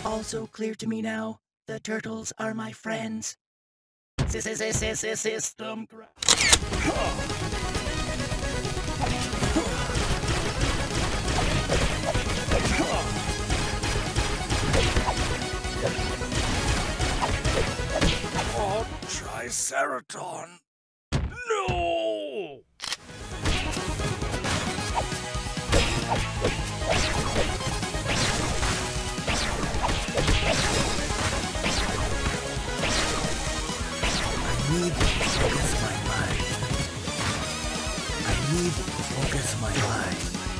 Also clear to me now, the turtles are my friends. System crash. Oh, Triceraton. No! I need to focus my mind. I need to focus my mind.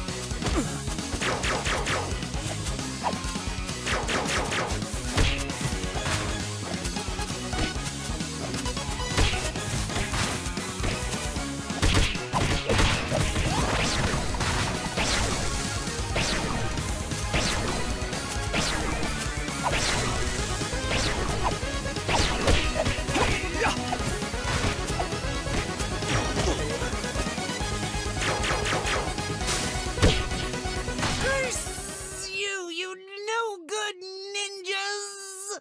You no good ninjas!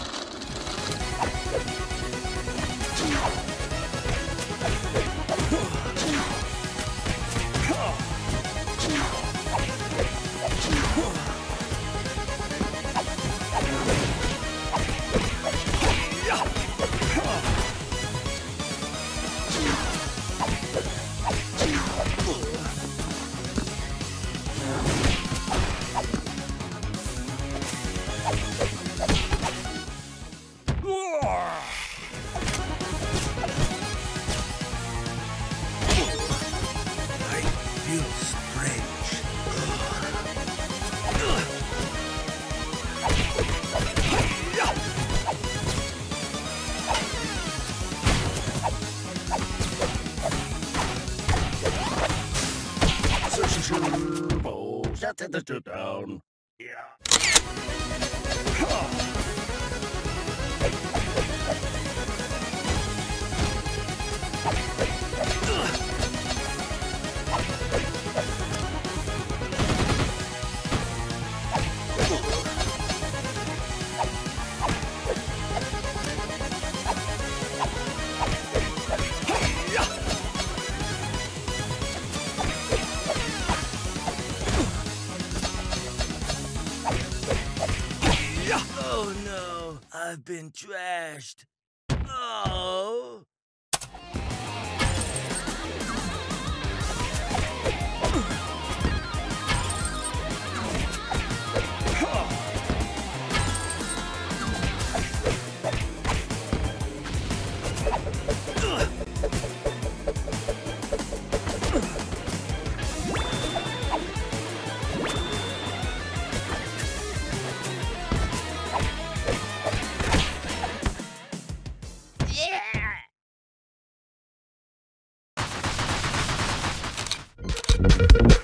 Shut it down. Yeah. Oh no, I've been trashed. Oh. Yeah.